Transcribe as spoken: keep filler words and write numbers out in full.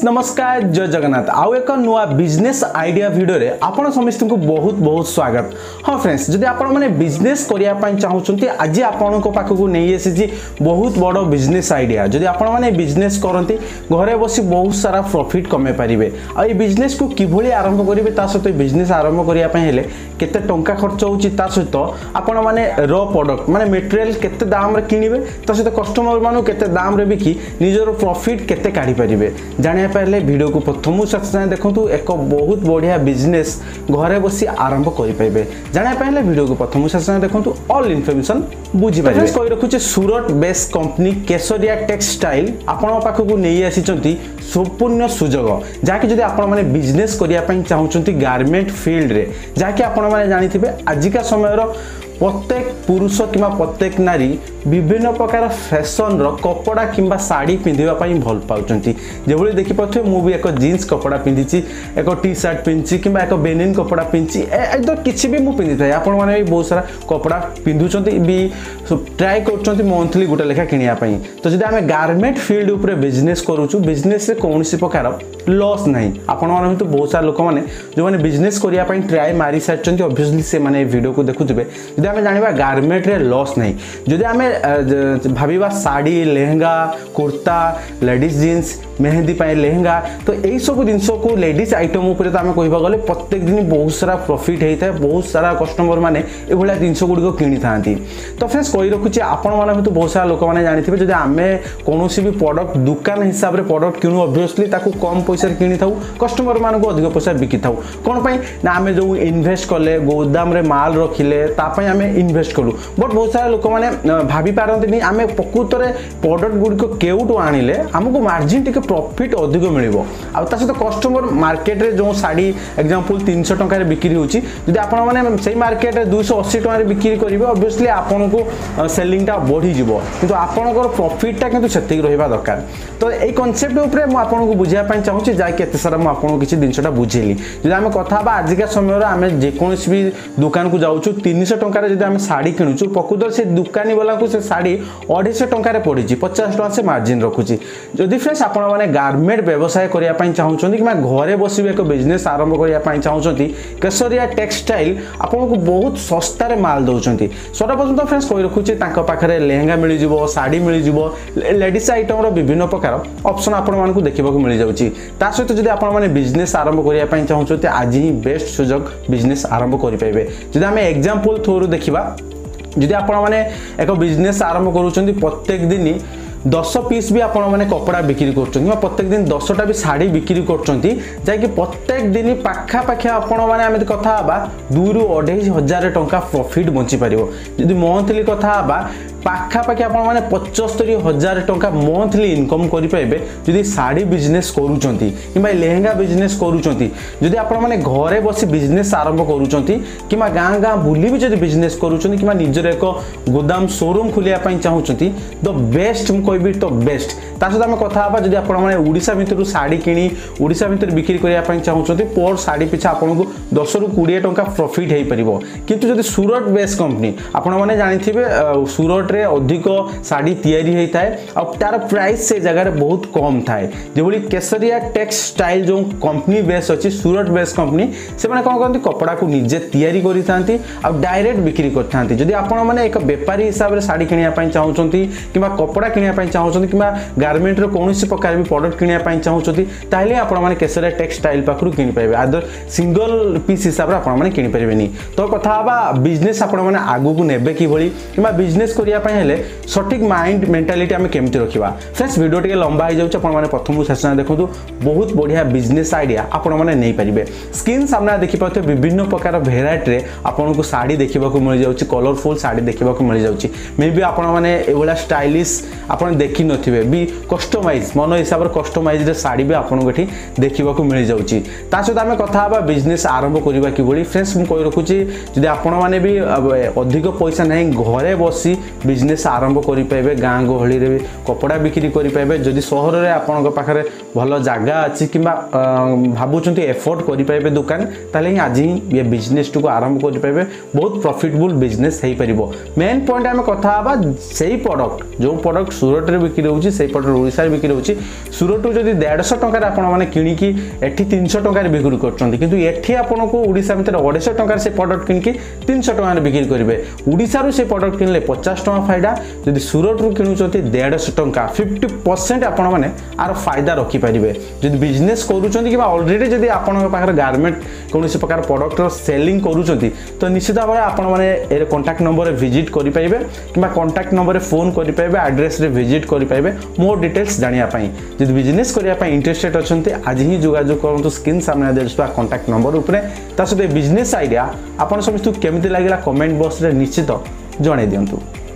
नमस्कार जय जगन्नाथ आउ एक नुआ बिजनेस आइडिया वीडियो रे आपण समस्त को बहुत बहुत स्वागत। हाँ फ्रेंड्स, जदि आपण माने बिजनेस करिया पई चाहउछंती आज आपण को पाखु को नै एसी बहुत बड़ बिजनेस आइडिया। जदि आपण माने बिजनेस करंती घरे बसी बहुत सारा प्रॉफिट कमे परिबे। आ ए बिजनेस को किभली आरंभ करिवे ता सहित बिजनेस आरंभ करिया पई हेले केते टंका खर्च होउची ता सहित आपण माने रॉ प्रोडक्ट माने मटेरियल केते दाम रे किनिबे ता सहित कस्टमर मानु केते दाम रे बिकी निजर प्रॉफिट केते काढी परिबे। जानिया पहले वीडियो को प्रथम सत्संग देखंतु एक बहुत बढ़िया बिजनेस घरे बसी आरंभ करि पाइबे। जानिया पहले वीडियो को प्रथम सत्संग देखंतु ऑल इन्फॉर्मेशन बुझी पाइबे। कोइ रखुचे Surat based company Kesariya textile आपण पाखु को नै आसीचंती संपूर्ण सुजोग जाकि जदि आपण माने बिजनेस करिया पई चाहउचंती गारमेंट फील्ड रे जाकि आपण माने जानिथिबे आजिका समय रो प्रत्येक पुरुष किंवा प्रत्येक नारी विभिन्न प्रकार फैशन रो कपड़ा किंवा साड़ी पिंधिबा पई भल पाउचंती। जेबोली देखि पथो मु भी एक जीन्स कपड़ा पिंधिची, एक टी शर्ट पिंधिची किंवा एक बेनिन कपड़ा पिंधिची, ए तो किछि भी मु पिंधिथाय। आपण माने भी बहुत सारा कपड़ा पिंधुचंती भी ट्राई करचंती मंथली गुटा लेखा किनिया पई। तो जदि हमें गारमेंट फील्ड ऊपर बिजनेस करूछु बिजनेस रे कोनोसी प्रकार लॉस नहीं। आपण माने तो बहुत सारा लोक माने जो माने बिजनेस करिया पई ट्राई मारी साचंती ऑब्वियसली से माने वीडियो को देखुथिबे। जदि हमें जानिबा गारमेंट रे लॉस नहीं, जदि हमें भाविबा साड़ी लेहंगा कुर्ता लेडीज जीन्स मेहंदी पाए लेहंगा तो यही सब जिनस को लेडीज आइटम ऊपर तो आम कह गले प्रत्येक दिन बहुत सारा प्रॉफिट होता है। बहुत सारा कस्टमर मैंने ये जिनस गुड़िक किनी था। तो फ्रेंड्स कही रखुचे आपण मैंने तो बहुत सारा लोक मैंने जानी जब आम कौन भी प्रोडक्ट दुकान हिसाब से प्रोडक्ट किणु ऑब्वियसली कम पैसा किनी था कस्टमर मान को अधिक पैसा बिकी था। कौन पाई ना आम जो इन्वेस्ट कले गोदाम रे माल रखिले आम इन्वेस्ट कलु बट बहुत सारा लोक मैंने भाभी पारती आम प्रकृत में प्रोडक्ट गुड़िक केउटू आनिले आमको मार्जिन टी प्रॉफिट अधिक मिलिबो। आ ता सहित कस्टमर मार्केट रे जो साड़ी एग्जांपल तीन सौ टंका रे बिक्री होची जदि आपण माने सेही मार्केट रे दो सौ अस्सी टंका रे बिक्री करिवे ऑब्वियसली आपण को सेलिंग टा बढ़ी जिवो किंतु आपणकर प्रॉफिट टा किंतु सेतिक रहिबा दरकार। तो एई कांसेप्ट ऊपर मु आपण को बुझिया पई चाहूची जा के एते सारा मु आपण को किछि दिनसटा बुझेली। जदि हम कथा बा आजिका समय रे हम जे कोनोसी भी दुकान को जाउछु तीन सौ टंका रे जदि हम साड़ी किनुछु प्रकृत से दुकानी वाला को से साड़ी दो सौ टंका रे पडिची पचास टंका से मार्जिन रखुची। जदि फ्रेंड्स आपण माने गारमेंट व्यवसाय करिया पई चाहउछंती कि घरे बसी एक बिजनेस आरंभ करिया पई चाहउछंती केसरिया टेक्सटाइल आपन को बहुत सस्ता रे माल दउछंती। सर्वप्रथम फ्रेंड्स कहि रखुची तांका पाखरे लेहंगा मिली जिवो साड़ी मिली जिवो लेडीज आइटम रो विभिन्न प्रकार ऑप्शन आपण मान को देखिबा को मिली जाउची। ता सहित जदि आपण माने बिजनेस आरंभ करिया पई चाहउछंती आज ही बेस्ट सुजोग बिजनेस आरंभ करि पाइबे। जदि हम एग्जांपल थ्रू देखिबा जदि आपण माने एक बिजनेस आरंभ करूछंती प्रत्येक दिन दस पीस भी आपण माने कपड़ा बिक्री करछन प्रत्येक दिन दसटा भी साड़ी बिक्री करछन जाकि प्रत्येक दिन पाखा पाखा आपण माने आमे कथा हबा दो रु अढ़ाई हजार टंका प्रॉफिट बंची परिबो। जदि मंथली कथा हबा पाखा पाखी आपण माने पचहत्तर हजार टंका मंथली इनकम करि पाइबे जदि साड़ी बिजनेस करूचंती किबा लेहंगा बिजनेस करूचंती। जदि आपण माने घरे बसी बिजनेस आरंभ करूचंती किबा गां गां बुली भी जदि बिजनेस करूचंती किबा निजर एक गोदाम शोरूम खुलिया पई चाहूचंती द बेस्ट मु कहबी तो बेस्ट। ता सहित हम कथा हबा जदि आपण माने ओडिसा भितर साड़ी किनी ओडिसा भितर बिक्री करिया पई चाहूचंती पर साड़ी पिछा आपण को दस रु बीस टंका प्रॉफिट हेई परिबो। किंतु जदि सूरत बेस्ड कंपनी आपण माने जानिथिबे सूरत रे अधिक साड़ी तैयारी होता है और तार प्राइस से जगह बहुत कम थाए। जेबोली केसरिया टेक्सटाइल जो कंपनी बेस अच्छी सूरत बेस कंपनी से माने कौन करती कपड़ा को निजे तैयारी करी थांती और डायरेक्ट बिक्री कर थांती। जदि आपण माने एक व्यापारी हिसाब रे साड़ी किनिया पई चाहउचंती किबा कपड़ा किनिया पई चाहउचंती किबा गारमेंट रो कोनोसी प्रकार भी प्रोडक्ट किनिया पई चाहउचंती ताले आपण माने केसरिया टेक्सटाइल पाखरु किनि पाइबे। आदर सिंगल पीस हिसाब रे आपण माने किनि परिबेनी। तो कथा हबा बिजनेस आपण माने आगु को नेबे कि भली किबा बिजनेस करिया पई हेले सठिक माइंड मेंटालिटी आम केमती रखा। फ्रेंड्स वीडियो टे लंबा हो जाऊँ आपने प्रथम सेशन देखो बहुत बढ़िया बिजनेस आइडिया आपण मैंने नहीं पारे। स्क्रीन सामने देखिपे विभिन्न प्रकार भेराइटी रे आपन को साड़ी देखा मिल जाऊँ कलरफुल साड़ी देखा मिल जाऊँ मे बी आपण मैंने ये स्टाइलिश आपड़ देखी नथिबे भी कस्टमाइज मन हिसाब से कस्टमाइज साड़ी भी आपको ये देखा मिल जाऊँ। ता सहित आम कथा बिजनेस आरंभ करवा कि फ्रेंड्स मुझे कही रखुची जदि आपण मैंने भी अधिक पैसा नहीं घरे बसी बिजनेस आरंभ करि पाइबे गाँ गहली रे कपड़ा बिक्री करि पाइबे। जदि शहर रे आपन पाखरे भल जगह अछि किबा भाबुचंती एफोर्ड करि पाइबे दुकान ताले आज ही ये बिजनेस को आरंभ करि पाइबे बहुत प्रॉफिटेबल बिजनेस हेई परिबो। मेन पॉइंट हम कथा हबा सेही प्रोडक्ट जो प्रोडक्ट सूरत सुरत रे बिक्री होउची से पटर ओडिसा रे बिक्री होउची सुरत जदी डेढ़ सौ टंका रे आपण माने किनिकी एठी तीन सौ टंका रे बिक्री करचंती किंतु एठी आपण को ओडिसा भितर अढ़ाई सौ टंका रे से प्रोडक्ट किनिकी तीन सौ टंका रे बिक्री करिवे ओडिसा रो से प्रोडक्ट किनले पचास टंका फायदा जदी सुरत रो किनुचंती डेढ़ सौ टंका पचास परसेंट आपण माने आर फायदा रखी परिबे जदी बिजनेस करूचंती कि ऑलरेडी जदी आपण पाखर गारमेंट कोनोसी प्रकार प्रोडक्ट रो सेलिंग करूचंती तो निश्चित भाबरे आपण माने ए कांटेक्ट नंबर रे विजिट करि पाइबे किबा कांटेक्ट नंबर रे फोन करि पाइबे एड्रेस रे विजिट करि पाइबे मोर डिटेल्स जानिया पई जदी बिजनेस करिया पई इंटरेस्टेड अछंती आज ही जोगाजोग करंतु स्क्रीन सामने देछबा कांटेक्ट नंबर ऊपर ता सते बिजनेस आईडिया आपण समस्त केमिति लागिला कमेंट बॉक्स रे निश्चित जणाई दियंतु।